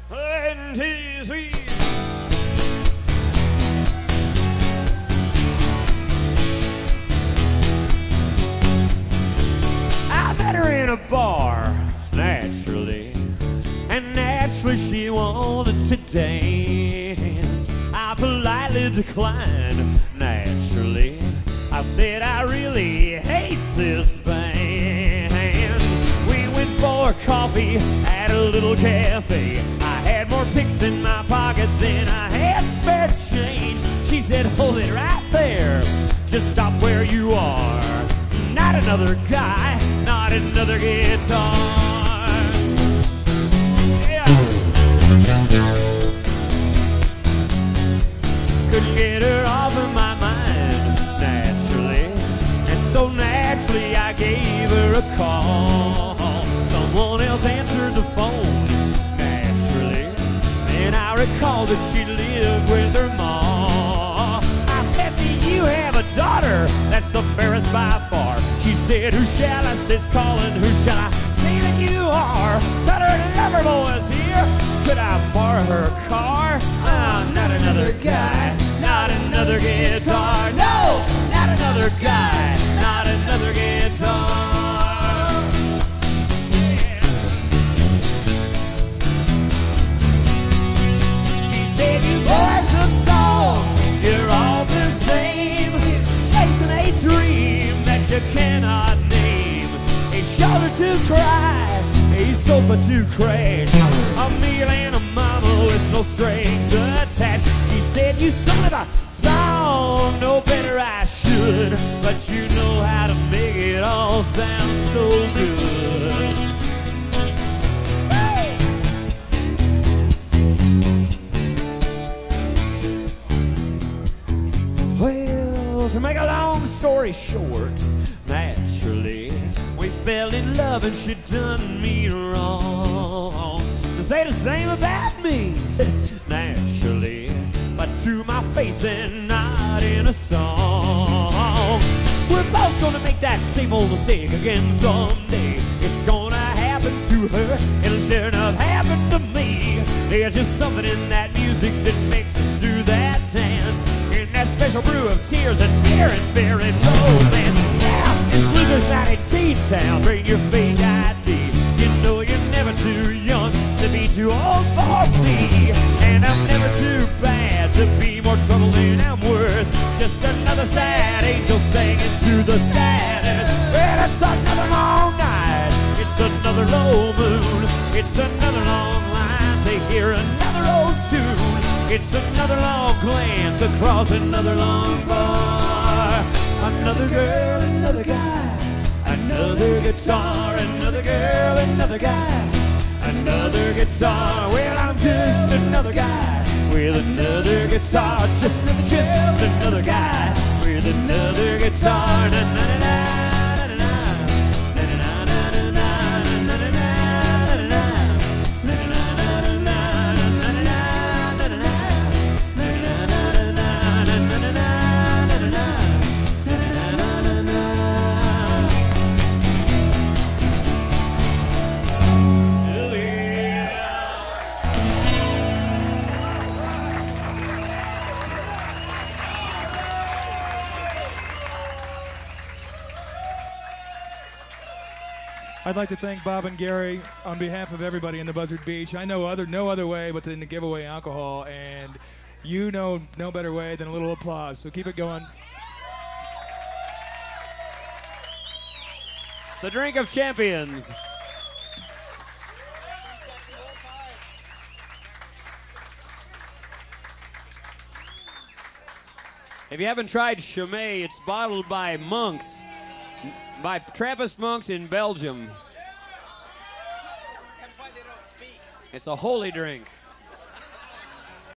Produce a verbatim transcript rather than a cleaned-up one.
One, two, three. I met her in a bar, naturally, and naturally she wanted to dance. I politely declined, naturally. I said I really hate this band. We went for coffee at a little cafe. I had more picks in my pocket than I had spare change. She said, hold it right there, just stop where you are. Not another guy, not another guitar. Yeah. Couldn't get her off of my mind, naturally. And so naturally I gave her a call. Someone else answered the phone, naturally. And I recalled that she lived with her mom. I said, do you have a daughter? That's the fairest by far. She said, who shall I? Says calling, who shall I say that you are? Tell her lover boy's here. Could I borrow her car? Ah, not another guy, not another guitar. No, not another guy, not another guitar. Yeah. She said, you boys of song, you're all the same. Chasing a dream that you cannot name. A shoulder to cry, a sofa to crash, a meal and a mama with no strings attached. She said, you son of a song, no better I should, but you know how to make it all sound so good. Hey! Well, to make a long story short, naturally, we fell in love and she done me wrong. To say the same about me, naturally, but to my face and not in a song. We're both gonna make that same old mistake again someday. It's gonna happen to her, it'll sure enough happen to me. There's just something in that music that makes us do that dance. In that special brew of tears and fear and fear and romance. Now, it's Luther's night in Teen Town, bring your fake I D. You know you're never too young to be too old for me. And I'm never too bad to be more trouble than I'm worth. Just another sad angel singing to the saddest. Well, it's another long night, it's another low moon, it's another long line to hear another old tune. It's another long glance across another long bar. Another girl, another guy, another guitar, another girl, another guy, another guitar. Well, I'm just another guy with another guitar, just another, just another guy with another guitar. Na, na, na, na. I'd like to thank Bob and Gary on behalf of everybody in the Buzzard Beach. I know other no other way but to give away alcohol, and you know no better way than a little applause. So keep it going. The drink of champions. If you haven't tried Chimay, it's bottled by monks, by Trappist monks in Belgium. That's why they don't speak. It's a holy drink.